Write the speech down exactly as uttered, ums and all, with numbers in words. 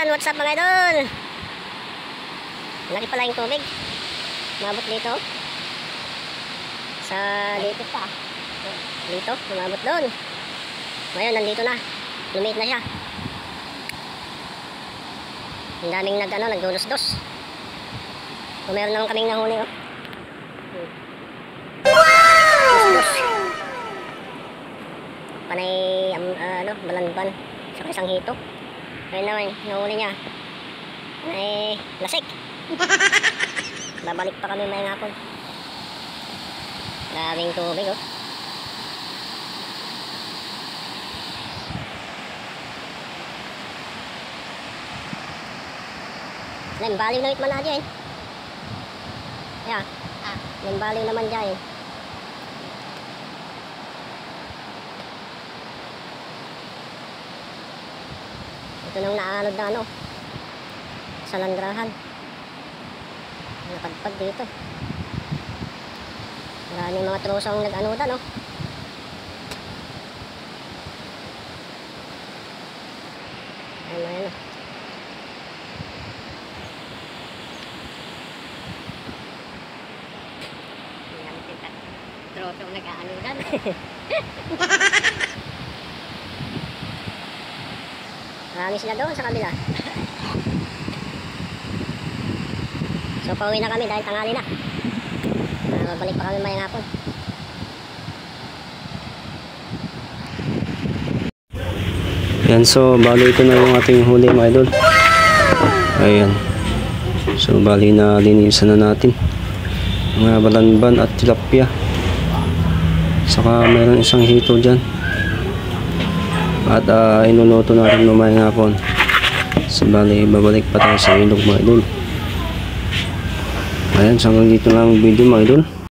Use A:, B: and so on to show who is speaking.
A: Yan, what's up mga idol? Laki pala yung tubig. Umabot dito. Sa dito pa. Dito, umabot doon. Ngayon, nandito na. Lumit na siya. Ang daming nag, ano, nagdulos-dos. So, meron naman kaming nahuli, oh. Dos-dos. Panay, um, uh, ano, balanban. Saka isang hito. Ayun naman, nahuli niya. Ay, lasik. Babalik pa kami may ngapon. Daming tubig, oh. Nembaliw na itman na dyan. Yeah. Ah. Nembaliw naman dyan. Ito nang naalod na ano. Sa landrahan. Napadpad dito. Maraming mga trosong nag-anoda, no? Ayun, ayun, oh. Trosong nag-aanodan. Marami sila doon sa kabila. So pauwi na kami dahil tanghali na. uh, Mabalik pa kami mayang hapon.
B: Yan, so bali ito na yung ating huli mga idol. Ayan. So bali na linisan na natin mga balanban at tilapia. Saka mayroon isang hito dyan. At uh, inuluto natin mamayang hapon. So bali babalik pa tayo sa ilog mga idol. Ayan, so hanggang dito lang ang video mga idol.